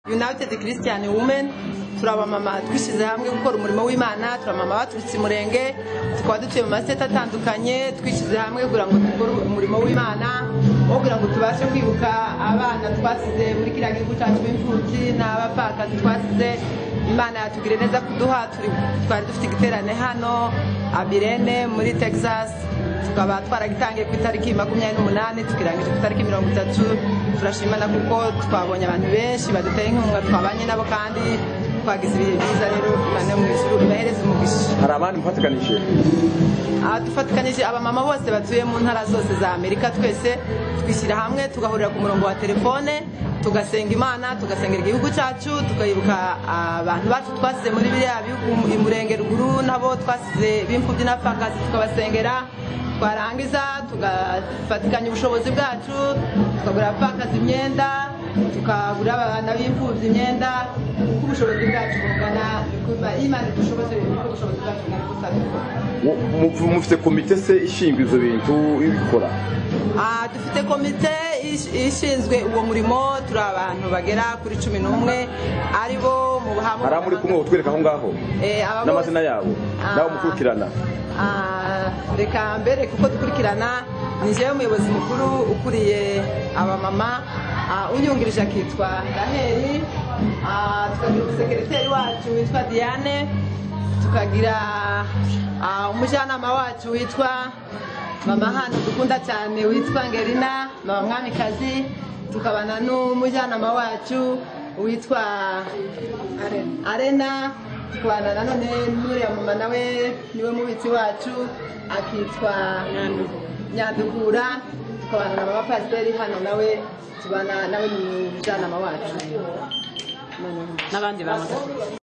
United Christian Women turabamama twishyize hamwe gukora umurimo w'Imana, turabamama baturutse Murenge, tukaba dutuye mu maseta atandukanye, twishyize hamwe kugira ngo dukore umurimo w'Imana, wo kugira ngo tubashe kwibuka abana twasize muri kiriya gihugu cyacu b'imfubyi n'abapfakazi twasize. Imana yatugire neza kuduha, twari dufite igiterane hano Abirene muri Texas, tukaba twaragitangiye ku itariki 28 tukirangije ku itariki 30. Turashimana kuko twabonye abantu benshi baduteye inkunga, twabanye nabo kandi twagize ibihe byiza. Rero Imana yo mu ijuru ibahereze umugisha. Hari abandi mufatikanije? Dufatikanije abamama bose batuye mu ntara zose za Amerika, twese twishyira hamwe tugahurira ku murongo wa telefone, tugasenga Imana, tugasengera igihugu cyacu, tukayibuka abantu bacu twasize muri biriya bihugu i Murenge ruguru, nabo twasize b'imfubyi n'abapfakazi tukabasengera. Twarangiza tugafatikanya ubushobozi bwacu, tukagura abapfakazi imyenda, tukagura abana b'imfubyi imyenda, kuko ubushobozi bwacu bungana, Imana idushoboze kuko ubushobozi bwacu bungana. Mufite komite se ishinzwe ibyo bintu ibikora? Dufite komite ishinzwe uwo murimo, turi abantu bagera kuri 11 aribo mu buhamwe. Hari muri kumwe utwereka aho ngaho n'amazina yabo naho mukurikirana? Reka mbere kuko dukurikirana, ni jewe umuyobozi mukuru ukuriye abamama, unyungirije akitwa Raheli, tukagira umusekreteri wacu witwa Diane, tukagira umujyanama wacu witwa mama hano dukunda cyane witwa Ngerina, mama Mwamikazi, tukabana n'umujyanama wacu witwa Arena, tukabana nanone n'uriya mama nawe niwe mubitsi wacu akitwa Nyandukura, tukabana na mama Pasiteri hano nawe tubana nawe n'umujyanama wacu n'abandi bamwe.